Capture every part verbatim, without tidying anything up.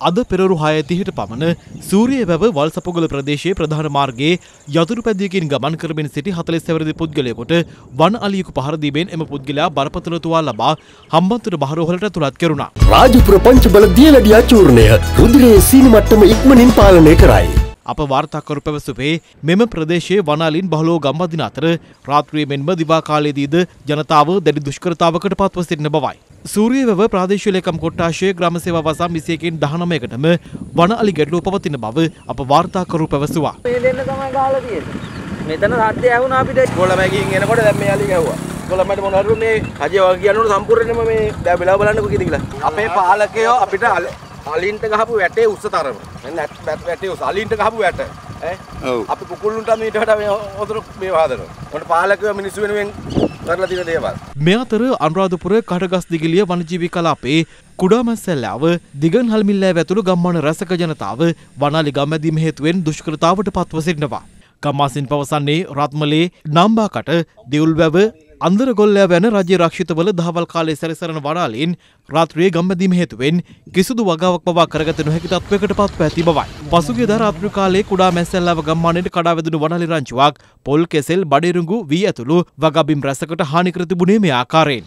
අද පෙරවරු හය තිහට පමණ සූරිය වැව වල්සපොගල ප්‍රදේශයේ ප්‍රධාන මාර්ගයේ යතුරු පැදියකින් ගමන් කරමින් සිටි හතළිස් හැවිරිදි පුද්ගලයෙකුට වන් අලියෙකු පහර දීමෙන් එම පුද්ගලයා බරපතල තුවාල ලබා හම්බන්තොට බහරෝහලට ඇතුළත් කෙරුණා. රාජපුර පංචබල දියලඩියා චූර්ණය රුධිරයේ සීනි මට්ටම ඉක්මනින් පාලනය කරයි. අප වාර්තාකරු පැවසුවේ මෙම ප්‍රදේශයේ වනාලින් බහුලව ගම්වදින අතර රාත්‍රියේ මෙන්ම දිවා කාලයේදීද ජනතාව දැඩි දුෂ්කරතාවකට පත්ව සිටින බවයි. සූරියවැව ප්‍රාදේශීය ලේකම් කොට්ටාශයේ ග්‍රාම සේවා වසම් විසියකින් දහනවයකටම වන අලි ගැටලුව පවතින බව අප වාර්තාකරු පැවසුවා. මේ දෙන්න තමයි ගහලා තියෙන්නේ. මෙතන සද්ද ඇහුණා අපිට. කොළඹකින් එනකොට දැන් මේ අලි ගැහුවා. කොළඹට මොනවද මේ රජය වගේ කියනකොට සම්පූර්ණයෙන්ම මේ දැන් වෙලාව බලන්නකො කීයද කියලා. අපේ පාලකයෝ අපිට අලින්ට ගහපු වැටේ උස්ස තරම. දැන් වැටේ උස්ස අලින්ට ගහපු වැට. ඈ ඔව් අපි කුකුල්ලුන්ට මේට වඩා මේ හොදර මේ වහදනවා. මොකට පාලකයෝ මිනිස්සු වෙනුවෙන් කරලා තියෙන දේවල්. මේ අතර අනුරාධපුර කඩගස් දිගලිය වනජීවි කලාපයේ කුඩාමැස්සැල්ලාව දිගන්හල් මිල්ලෑව ඇතුළු ගම්මාන රැසක ජනතාව වනාලි ගම්මැදීම හේතුවෙන් දුෂ්කරතාවට පත්ව සිටිනවා. ගම්වාසීන් පවසන්නේ රත්මලේ නාම්බාකට දිවුල්වැව අන්දරගොල්ලෑව යන රජ්‍ය රක්ෂිතවල දහවල් කාලයේ සැරිසරන වනාලීන් රාත්‍රියේ ගම්මැදීම හේතුවෙන් කිසිදු වගාවක් පවා කරගත නොහැකි තත්ත්වයකට පත්ව ඇති බවයි. පසුගියදා රාත්‍රී කාලයේ කුඩා මැස්සැල්ලාව ගම්මානයට කඩා වැදුණු වනාලි රංචුවක් පොල් කෙසෙල් බඩිරුඟු වී ඇතුළු වගබිම් රැසකට හානි කර තිබුණේ මේ ආකාරයෙන්.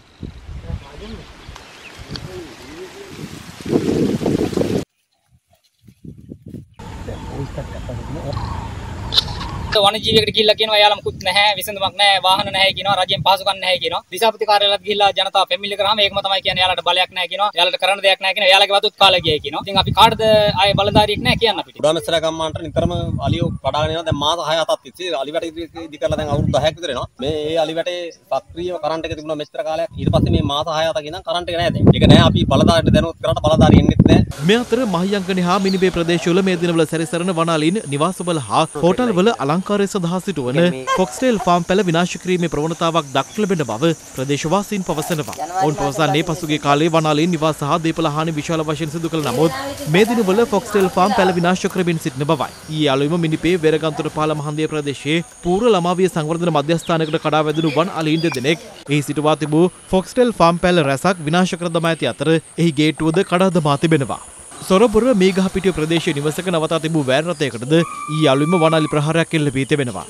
වනජීවියෙකුට ගිහිල්ලා කියනවා එයාලා මුකුත් නැහැ විසඳුමක් නැහැ වාහන නැහැ කියනවා රජයෙන් පහසුකම් නැහැ කියනවා දිසාපති කාර්යාලයට ගිහිල්ලා ජනතාව පැමිණිලි කරාම ඒකම තමයි කියන්නේ එයාලට බලයක් නැහැ කියනවා එයාලට කරන්න දෙයක් නැහැ කියනවා එයාලගේ වතුත් කාලේ ගියයි කියනවා ඉතින් අපි කාටද ආයේ බලධාරියෙක් නැහැ කියන්න අපිට උඩාමැස්සලා ගම්මානට නිතරම අලියෝ කඩාගෙන යනවා දැන් මාස හය හතක් තිස්සේ අලි වැටේ ඉදි කරලා දැන් අවුරුදු දහයක් විතර එනවා මේ ඒ අලි වැටේ සක්‍රීයව කරන්ට් එක තිබුණා මෙච්චර කාලයක් ඊට පස්සේ මේ මාස හය හතක් ඉඳන් කරන්ට් එක නැහැ දැන් ඒක නැහැ අපි බලධාරියට දැනුවත් කරාට බලධාරිය එන්නෙත් නැහැ මේ අතර මහියංගනේ හා මිනිබේ ප්‍රදේශවල මේ දිනවල සැරිසරන වනාලීන් නිවාසවල හා හෝටල්වල අලංකාරය සඳහා සිටුවන ෆොක්ස්ටේල් ෆාම් පැල විනාශ කිරීමේ ප්‍රවණතාවක් දක්නට ලැබෙන බව ප්‍රදේශවාසීන් පවසනවා. ඔවුන් පවසන්නේ පසුගිය කාලයේ වනාලීන් නිවාස හා දේපල හානි විශාල වශයෙන් සිදු කළ නමුත් මේ දිනවල ෆොක්ස්ටේල් ෆාම් පැල විනාශ කරමින් සිටින බවයි. ඊයේ අලුයම මිනිපේ වෙරගන්තොට පහළ මහන්දිය ප්‍රදේශයේ පූර්ව ළමාවිය සංවර්ධන මධ්‍යස්ථානයකට කඩා වැදුණු වන් අලීන් දෙදෙනෙක් එහි සිටුවා තිබූ ෆොක්ස්ටේල් ෆාම් පැල රැසක් විනාශ කර දමා ඇති අතර එහි ගේට්ටුවද කඩා දමා තිබෙනවා. සොරපුර මේගහපිටිය ප්‍රදේශයේ නිවසක නවතා තිබූ වෑන් රථයකටද ඊයේ අලුයම වනාලි ප්‍රහාරයක් එල්ල වී තිබෙනවා.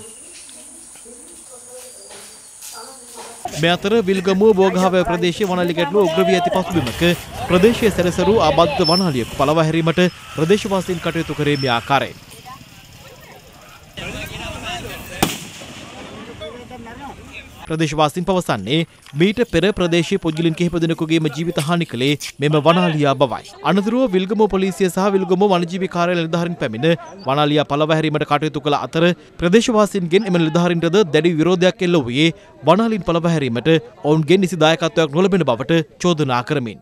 මේ අතර විල්ගමුව බෝගහාව ප්‍රදේශයේ වනාලි ගැටලුව උග්‍ර වී ඇති පසුබිමක ප්‍රදේශයේ සැරසරු ආබාධිත වනාලියෙකු පළවා හැරීමට ප්‍රදේශවාසීන් කටයුතු කරේ මේ ආකාරයෙන්. ප්‍රදේශවාසීන් පවසන්නේ මීට පෙර ප්‍රදේශීය පුද්ගලයන් කිහිප දෙනෙකුගේම ජීවිත හානි කළේ මෙම වනාලියා බවයි. අනතුරුව විල්ගමුව පොලිසිය සහ විල්ගමුව වනජීවී කාර්යාලය නිලධාරීන් පැමිණ වනාලියා පළවා හැරීමට කටයුතු කළ අතර ප්‍රදේශවාසීන්ගෙන් එම නිලධාරීන්ටද දැඩි විරෝධයක් එල්ල වූයේ වනාලීන් පළවා හැරීමට ඔවුන්ගෙන් නිසි දායකත්වයක් නොලැබෙන බවට චෝදනා කරමින්.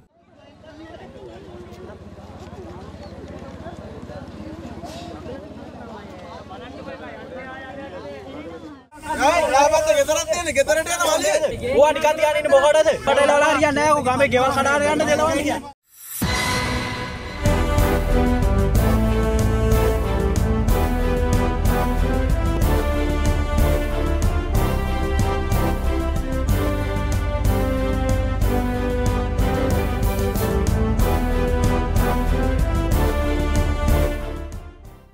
ඕවා නිකන් තියාගෙන ඉන්න මොකටද? කඩේලා හරියන්නේ නැහැ. ඔය ගමේ ගෙවල් කඩාගෙන යන්න දෙනවනේ.